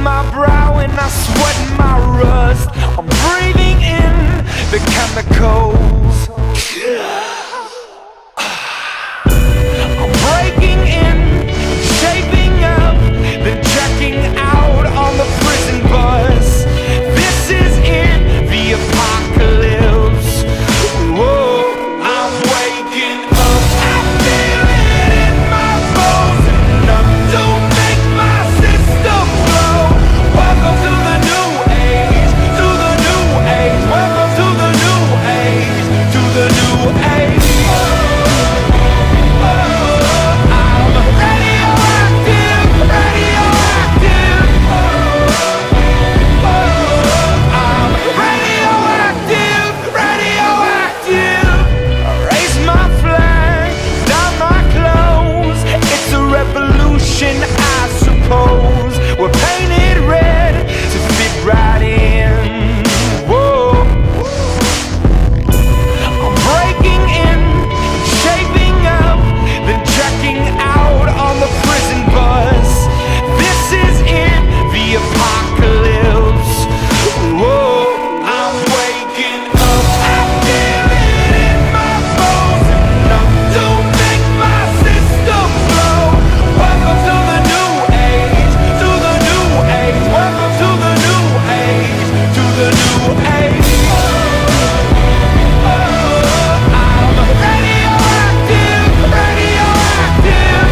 my brow and I sweat my rust. I'm breathing in the chemicals. I'm breaking in, shaping up, then checking out on the prison bus. This is it, the apocalypse. Whoa, I'm waking up. I feel it in my bones, enough to make my system blow. Welcome to the new age, to the new age. Welcome to the new age, to the new age. I'm radioactive, radioactive. I'm radioactive, radioactive. Raise my flag, down my clothes. It's a revolution, I suppose. We're painted red to fit right in. Whoa. I'm breaking in, shaping up, then checking out on the prison bus. This is it, the apocalypse. Whoa, I'm waking up. I feel it in my bones, enough to make my system blow. Welcome to the new age, to the new age. Welcome to the new age, to the new age. I'm radioactive, radioactive.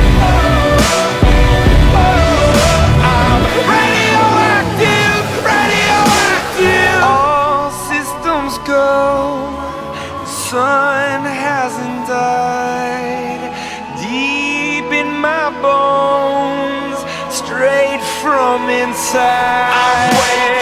I'm radioactive, radioactive. All systems go. The sun hasn't died. Deep in my bones, straight from inside.